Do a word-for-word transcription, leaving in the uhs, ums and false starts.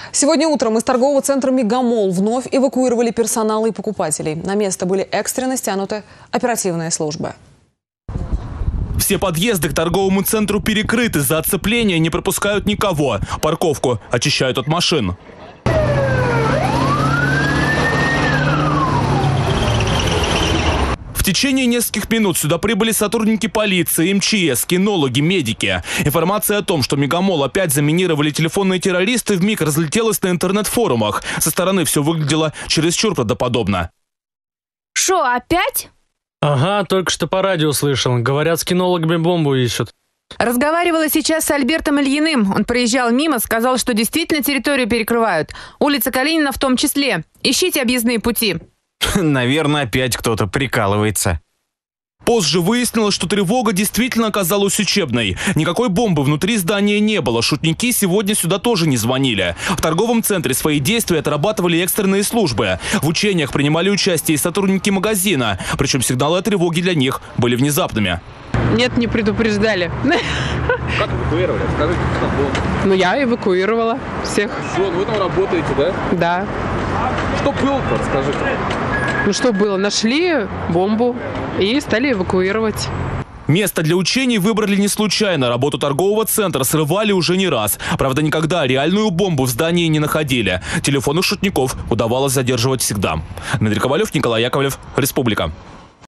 Сегодня утром из торгового центра «Мегамолл» вновь эвакуировали персонал и покупателей. На место были экстренно стянуты оперативные службы. Все подъезды к торговому центру перекрыты, из-за оцепления не пропускают никого. Парковку очищают от машин. В течение нескольких минут сюда прибыли сотрудники полиции, эм че эс, кинологи, медики. Информация о том, что «Мегамолл» опять заминировали телефонные террористы, вмиг разлетелась на интернет-форумах. Со стороны все выглядело чересчур правдоподобно. Шо, опять? Ага, только что по радио слышал. Говорят, с кинологами бомбу ищут. Разговаривала сейчас с Альбертом Ильиным. Он проезжал мимо, сказал, что действительно территорию перекрывают. Улица Калинина в том числе. Ищите объездные пути. Наверное, опять кто-то прикалывается. Позже выяснилось, что тревога действительно оказалась учебной. Никакой бомбы внутри здания не было. Шутники сегодня сюда тоже не звонили. В торговом центре свои действия отрабатывали экстренные службы. В учениях принимали участие и сотрудники магазина. Причем сигналы о тревоге для них были внезапными. Нет, не предупреждали. Как эвакуировали? Скажите, что там было? Ну, я эвакуировала всех. Все, вы там работаете, да? Да. Что было-то, расскажите. Ну, что было? Нашли бомбу и стали эвакуировать. Место для учений выбрали не случайно. Работу торгового центра срывали уже не раз. Правда, никогда реальную бомбу в здании не находили. Телефоны шутников удавалось задерживать всегда. Дмитрий Ковалев, Николай Яковлев, Республика.